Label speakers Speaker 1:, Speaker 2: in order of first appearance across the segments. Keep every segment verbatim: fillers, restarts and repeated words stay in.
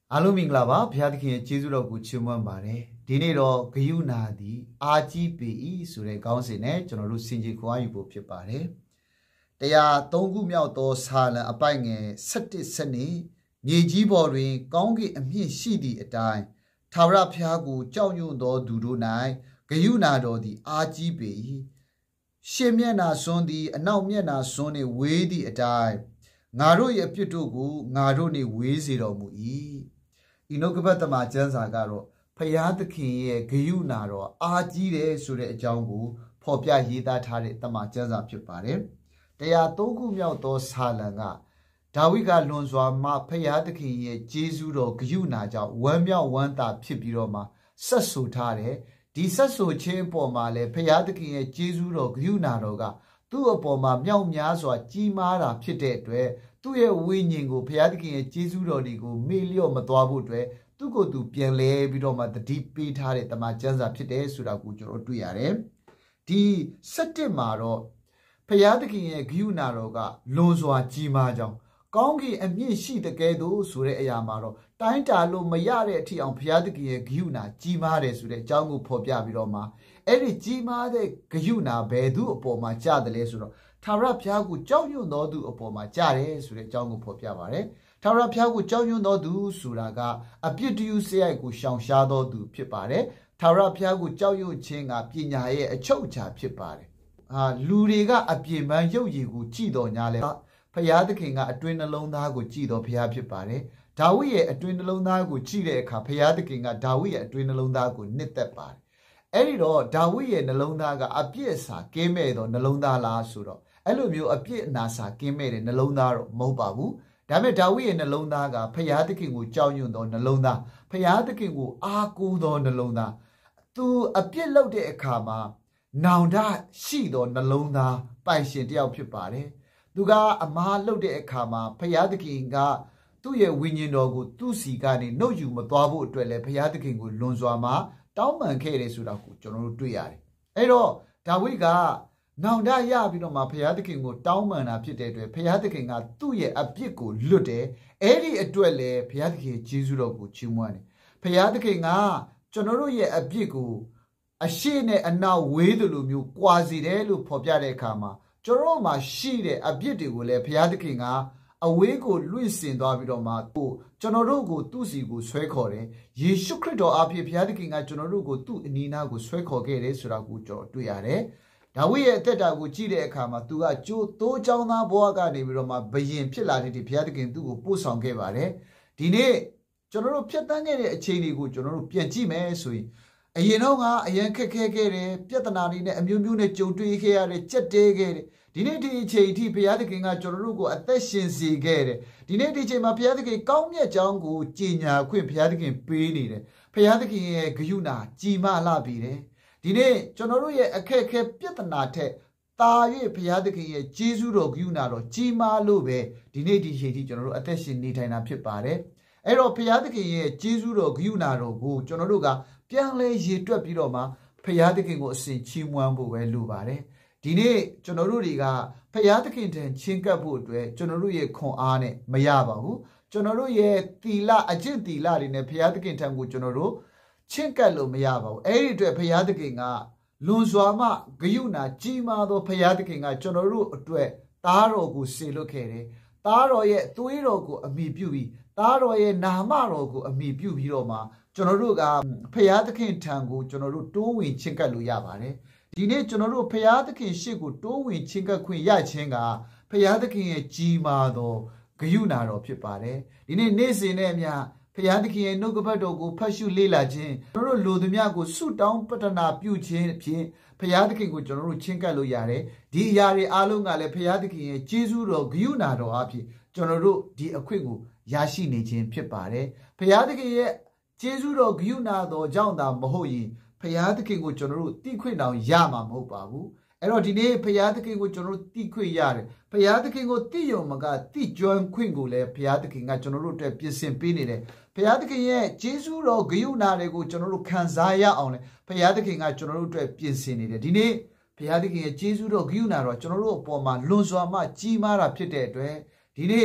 Speaker 1: အားလုံးမင်္ဂလာပါဘုရားသခင်ရဲ့ကျေးဇူးတော်ကိုချီးမွမ်းပါတယ်ဒီနေ့တော့ဂယုဏသည်အာကြီးပေ၏ဆိုတဲ့ခေါင်းစဉ်နဲ့ကျွန်တော်တို့ဆင်ခြင်ခွာယူဖို့ဖြစ်ပါတယ်တရားသုံးခုမြောက်သောဆာလံအပိုက်ငယ်၁၁စနစ်မြေကြီးပေါ်တွင်ကောင်းကင်အမြင့်ရှိသည့်အတိုင်းထာဝရဘုရားကိုကြောက်ရွံ့သောသူတို့၌ဂယုဏတော်သည်အာကြီးပေ၏ရှေ့မျက်နှာစွန်းသည်အနောက်မျက်နှာစွန်းနှင့်ဝေးသည့်အတိုင်းငါတို့ရဲ့အပြစ်တို့ကိုငါတို့နှင့်ဝေးစေတော်မူ၏ဤနှုတ်ကပတ်သမ္မာကျမ်းစာကတော့ဖယားသခင်ရဲ့ဂယုဏတော်အာကြီးတယ်ဆိုတဲ့အကြောင်းကိုဖော်ပြရေးသားထားတဲ့သမ္မာကျမ်းစာဖြစ်ပါတယ်တရားသုံးခုမြောက်သောဆာလံကဒါဝိဒ်ကလွန်စွာမှဖယားသခင်ရဲ့ကျေးဇူးတော်ဂယုဏကြောင့်ဝမ်းမြောက်ဝမ်းသာဖြစ်ပြီးတော့မှဆက်ဆိုထားတယ်ဒီဆက်ဆိုခြင်းအပေါ်မှာလည်းဖယားသခင်ရဲ့ကျေးဇူးတော်ဂယုဏတော်ကသူ့အပေါ်မှာမြောက်များစွာကြီးမားတာဖြစ်တဲ့အတွက်သူ့ရဲ့ဝိညာဉ်ကိုဘုရားသခင်ရဲ့ကျေးဇူးတော်တွေကိုမေ့လျော့မသွားဖို့အတွက်သူ့ကိုယ်သူပြန်လဲပြီးတော့မှတတိပေးထားတဲ့တမန်ကျမ်းစာဖြစ်တယ်ဆိုတာကိုကျွန်တော်တွေ့ရတယ်။ဒီစက်တစ်မှာတော့ဘုရားသခင်ရဲ့ဂယုဏတော်ကလွန်စွာကြီးမားကြောင်းကောင်းကင်အမြင့်ရှိတဲ့ကဲ့သို့ဆိုတဲ့အရာမှာတော့တိုင်းတာလို့မရတဲ့အထိအောင်ဘုရားသခင်ရဲ့ဂယုဏကြီးမားတယ်ဆိုတဲ့အကြောင်းကိုဖော်ပြပြီးတော့မှအဲ့ဒီကြီးမားတဲ့ဂယုဏဘယ်သူအပေါ်မှာကြားတယ်လဲဆိုတော့ထာဝရဘုရားကိုကြောက်ရွံ့သောသူအပေါ်မှာကြားတယ်ဆိုတဲ့အကြောင်းကိုဖော်ပြပါတယ်ထာဝရဘုရားကိုကြောက်ရွံ့သောသူဆိုတာကအပြစ်တယူစရိုက်ကိုရှောင်ရှားသောသူဖြစ်ပါတယ်ထာဝရဘုရားကိုကြောက်ရွံ့ခြင်းကပညာရဲ့အချုပ်အခြာဖြစ်ပါတယ်ဟာလူတွေကအပြစ်မှန်ရုပ်ရည်ကိုကြည်တော်ညာလဲဘုရားသခင်ကအတွင်းနှလုံးသားကိုကြည်တော်ဘုရားဖြစ်ပါတယ်ဒါဝိဒ်ရဲ့အတွင်းနှလုံးသားကိုကြည်တဲ့အခါဘုရားသခင်ကဒါဝိဒ်ရဲ့အတွင်းနှလုံးသားကိုနှစ်သက်ပါတယ်အဲ့ဒီတော့ဒါဝိဒ်ရဲ့နှလုံးသားကအပြစ်အစာကင်းမဲ့သောနှလုံးသားလားဆိုတော့အဲ့လိုမျိုးအပြစ်အနာစာကင်းမဲ့တဲ့နှလုံးသားတော့မဟုတ်ပါဘူးဒါပေမဲ့ဒါဝိဒ်ရဲ့နှလုံးသားကဖယားသခင်ကိုကြောက်ရွံ့သောနှလုံးသားဖယားသခင်ကိုအားကိုးသောနှလုံးသားသူအပြစ်လုပ်တဲ့အခါမှာနောင်တရှိသောနှလုံးသားပိုင်ရှင်တယောက်ဖြစ်ပါတယ်သူကအမားလုပ်တဲ့အခါမှာဖယားသခင်ကသူ့ရဲ့ဝိညာဉ်တော်ကိုသူ့စီကနေနှုတ်ယူမသွားဖို့အတွက်လည်းဖယားသခင်ကိုလွန်စွာမှတောင်းပန်ခဲ့တယ်ဆိုတာကိုကျွန်တော်တို့တွေ့ရတယ်အဲ့တော့ဒါဝိဒ်ကနောင်တရပြီးတော့မှဘုရားသခင်ကိုတောင်းပန်တာဖြစ်တဲ့အတွက်ဘုရားသခင်ကသူ့ရဲ့အပြစ်ကိုလွတ်တယ်အဲ့ဒီအတွက်လည်းဘုရားသခင်ကျေးဇူးတော်ကိုချီးမွမ်းတယ်ဘုရားသခင်ကကျွန်တော်တို့ရဲ့အပြစ်ကိုအရှိနဲ့အနောက်ဝေးသလိုမျိုးကွာစီတယ်လို့ဖော်ပြတဲ့အခါမှာကျွန်တော်တို့မှာရှိတဲ့အပြစ်တွေကိုလည်းဘုရားသခင်ကအဝေးကိုလွင့်စင်သွားပြီးတော့မှကိုကျွန်တော်တို့ကိုသူ့စီကိုဆွဲခေါ်တယ်ယေရှုခရစ်တော်အဖြစ်ဘုရားသခင်ကကျွန်တော်တို့ကိုသူ့အနီးနားကိုဆွဲခေါ်ခဲ့တယ်ဆိုတာကိုကျွန်တော်တွေ့ရတယ်ဒါဝိဒ်ရဲ့အသက်တာကိုကြည့်တဲ့အခါမှာသူကကျိုးတိုးချောင်းသားဘဝကနေပြီးတော့မှဘယင်ဖြစ်လာတဲ့ဒီဘုရားသခင်သူ့ကိုပို့ဆောင်ခဲ့ပါတယ်ဒီနေ့ကျွန်တော်တို့ဖြတ်တန်းခဲ့တဲ့အခြေအနေကိုကျွန်တော်တို့ပြန်ကြည့်မယ်ဆိုရင်အရင်တော့ကအရင်ခက်ခဲခဲ့တယ်ပြဿနာတွေနဲ့အမျိုးမျိုးနဲ့ကြုံတွေ့ခဲ့ရတယ်ကြက်တဲခဲ့တယ်ဒီနေ့ဒီအချိန်အထိဘုရားသခင်ကကျွန်တော်တို့ကိုအသက်ရှင်စေခဲ့တယ်ဒီနေ့ဒီအချိန်မှာဘုရားသခင်ကောင်းမြတ်ကြောင်းကိုကြီးညာခွင့်ဘုရားသခင်ပေးနေတယ်ဘုရားသခင်ရဲ့ဂရုဏာကြီးမားလာပြီတယ်ဒီနေ့ကျွန်တော်တို့ရဲ့အခက်အခဲပြဿနာထက်တာ၍ဘုရားသခင်ရဲ့ကျေးဇူးတော်ဂရုဏာတော်ကြီးမားလို့ပဲဒီနေ့ဒီချိန်ထိကျွန်တော်တို့အသက်ရှင်နေထိုင်တာဖြစ်ပါတယ်အဲ့တော့ဘုရားသခင်ရဲ့ကျေးဇူးတော်ဂရုဏာတော်ကိုကျွန်တော်တို့ကပြန်လဲရေတွက်ပြီးတော့မှဘုရားသခင်ကိုအစဉ်ချီးမွမ်းဖို့ပဲလိုပါတယ်ဒီနေ့ကျွန်တော်တို့တွေကဘုရားသခင်ထံချင်းကပ်ဖို့အတွက်ကျွန်တော်တို့ရဲ့ခွန်အားနဲ့မရပါဘူးကျွန်တော်တို့ရဲ့သီလအကျင့်သီလတွေနဲ့ဘုရားသခင်ထံကိုကျွန်တော်တို့ချင်းကပ်လို့မရပါဘူးအဲ့ဒီအတွက်ဘုရားသခင်ကလွန်စွာမှဂယုဏကြီးမားသောဘုရားသခင်ကကျွန်တော်တို့အတွက်သားတော်ကိုစေလွှတ်ခဲ့တယ်သားတော်ရဲ့သွေးတော်ကိုအမိပြုပြီးသားတော်ရဲ့နာမတော်ကိုအမိပြုပြီးတော့မှကျွန်တော်တို့ကဘုရားသခင်ထံကိုကျွန်တော်တို့တိုးဝင်ချင်းကပ်လို့ရပါတယ်ဒီနေ့ကျွန်တော်တို့ဘုရားသခင်ရှေ့ကိုတိုးဝင်ချင်းကပ်ခွင့်ရခြင်းကဘုရားသခင်ရဲ့ကြီးမားသောဂယုဏတော်ဖြစ်ပါတယ်ဒီနေ့နေ့စဉ်နဲ့အမျှဘုရားသခင်ရဲ့နှုတ်ကပတ်တော်ကိုဖတ်ရှုလေ့လာခြင်းကျွန်တော်တို့လူသူများကိုဆုတောင်းပတနာပြုခြင်းဖြင့်ဘုရားသခင်ကိုကျွန်တော်တို့ချင်းကပ်လို့ရတယ်ဒီအရာတွေအားလုံးကလည်းဘုရားသခင်ရဲ့ကျေးဇူးတော်ဂရုဏာတော်အဖြစ်ကျွန်တော်တို့ဒီအခွင့်ကိုရရှိနေခြင်းဖြစ်ပါတယ်ဘုရားသခင်ရဲ့ကျေးဇူးတော်ဂရုဏာတော်ကြောင့်သာမဟုတ်ရင်ဘုရားသခင်ကိုကျွန်တော်တို့တိခွင့်တောင်ရမှာမဟုတ်ပါဘူးအဲ့တော့ဒီနေ့ဘုရားသခင်ကိုကျွန်တော်တို့တိခွင့်ရတယ်ဘုရားသခင်ကိုတိယုံမကတိကျွမ်းခွင့်ကိုလည်းဘုရားသခင်ကကျွန်တော်တို့အတွက်ပြင်ဆင်ပေးနေတယ်ဘုရားသခင်ရဲ့ကျေးဇူးတော်ဂရုဏာတွေကိုကျွန်တော်တို့ခံစားရအောင်လေဘုရားသခင်ကကျွန်တော်တို့အတွက်ပြင်ဆင်နေတယ်ဒီနေ့ဘုရားသခင်ရဲ့ကျေးဇူးတော်ဂရုဏာတော်ကျွန်တော်တို့အပေါ်မှာလွန်စွာမှကြီးမားတာဖြစ်တဲ့အတွက်ဒီနေ့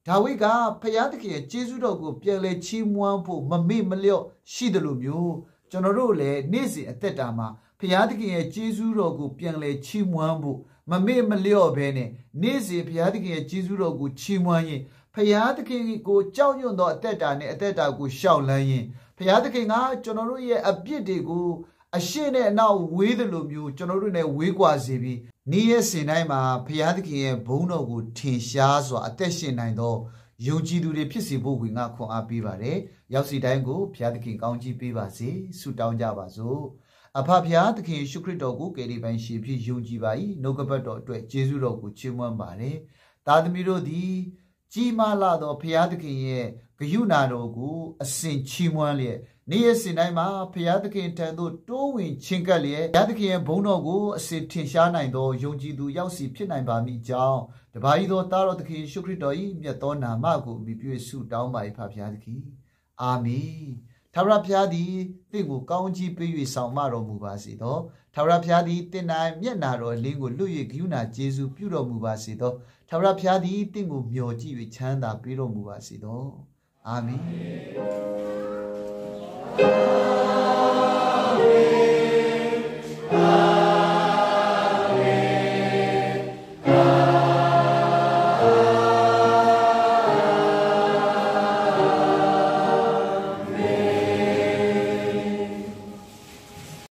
Speaker 1: ဒါဝိဒ်ကဖျားသခင်ရဲ့ကျေးဇူးတော်ကိုပြန်လဲချီးမွမ်းဖို့မမေ့မလျော့ရှိတယ်လို့မျိုးကျွန်တော်တို့လည်းနေ့စဉ်အသက်တာမှာဖျားသခင်ရဲ့ကျေးဇူးတော်ကိုပြန်လဲချီးမွမ်းဖို့မမေ့မလျော့ဘဲနဲ့နေ့စဉ်ဖျားသခင်ရဲ့ကျေးဇူးတော်ကိုချီးမွမ်းရင်ဖျားသခင်ကိုကြောက်ရွံ့သောအသက်တာနဲ့အသက်တာကိုရှောက်လန်းရင်ဖျားသခင်ကကျွန်တော်တို့ရဲ့အပြစ်တွေကိုအရှင်းနဲ့အနောက်ဝေးတယ်လို့မျိုးကျွန်တော်တို့နဲ့ဝေးကွာစေပြီးနေ့ရက်စဉ်တိုင်းမှာဖျားသခင်ရဲ့ဘုန်းတော်ကိုထင်ရှားစွာအသက်ရှင်နိုင်သောယုံကြည်သူတွေဖြစ်စေဖို့ဝင်ငါခွန်အားပေးပါတယ်။ရောက်စီတိုင်းကိုဖျားသခင်ကောင်းချီးပေးပါစေ။ဆုတောင်းကြပါစို့။အဖဖျားသခင်ယေရှုခရစ်တော်ကိုကယ်တင်ပိုင်ရှင်ဖြစ်ယုံကြည်ပါ၏။နှုတ်ကပတ်တော်အတွက်ကျေးဇူးတော်ကိုချီးမွမ်းပါတယ်။သားသမီးတို့သည်ကြီးမားလာသောဖျားသခင်ရဲ့ဂရုဏာတော်ကိုအစဉ်ချီးမွမ်းလျက်နေ့ရက်စဉ်တိုင်းမှာဖျားသခင်ထံသို့တိုးဝင်ချင်းကပ်လျက်ဖျားသခင်ရဲ့ဘုန်းတော်ကိုအစဉ်ထင်ရှားနိုင်သောယုံကြည်သူရောက်စီဖြစ်နိုင်ပါမည်ကြောင်းတပါးဤသောသားတော်သခင်ယေရှုခရစ်တော်၏မြတ်သောနာမကိုအမိပြုဆုတောင်းပါ၏ဖဖျားသခင်အာမင်ထာဝရဘုရားသည်သင်ကိုကောင်းချီးပေး၍ဆောင်မတော်မူပါစေသောထာဝရဘုရားသည်သင်၌မျက်နာတော်အလင်းကိုလွတ်၍ဂရုဏာကျေးဇူးပြုတော်မူပါစေသောထာဝရဘုရားသည်သင်ကိုမျှော်ကြည့်၍ချမ်းသာပေးတော်မူပါစေသောအာမင်